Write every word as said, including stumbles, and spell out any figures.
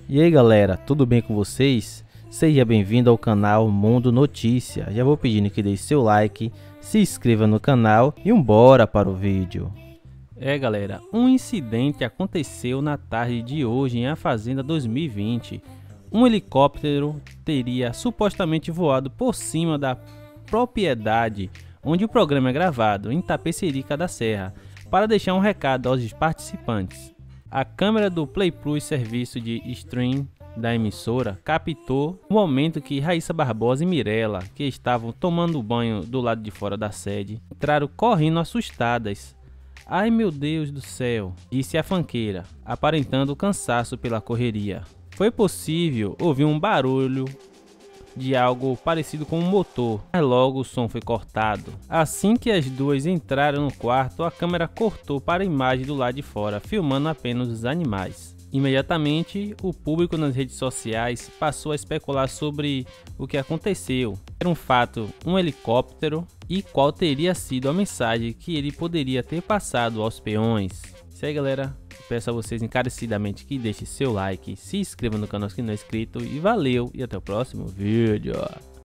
E aí galera, tudo bem com vocês? Seja bem-vindo ao canal Mundo Notícia. Já vou pedindo que deixe seu like, se inscreva no canal e bora para o vídeo. É galera, um incidente aconteceu na tarde de hoje em A Fazenda dois mil e vinte. Um helicóptero teria supostamente voado por cima da propriedade onde o programa é gravado, em Tapecerica da Serra, para deixar um recado aos participantes. A câmera do Play Plus, serviço de stream da emissora, captou o momento que Raíssa Barbosa e Mirella, que estavam tomando banho do lado de fora da sede, entraram correndo assustadas. "Ai meu Deus do céu", disse a funkeira, aparentando cansaço pela correria. Foi possível ouvir um barulho de algo parecido com um motor, mas logo o som foi cortado. Assim que as duas entraram no quarto, a câmera cortou para a imagem do lado de fora, filmando apenas os animais. Imediatamente, o público nas redes sociais passou a especular sobre o que aconteceu. Era um fato, um helicóptero, e qual teria sido a mensagem que ele poderia ter passado aos peões. Isso aí galera, peço a vocês encarecidamente que deixem seu like, se inscreva no canal se não é inscrito, e valeu, e até o próximo vídeo.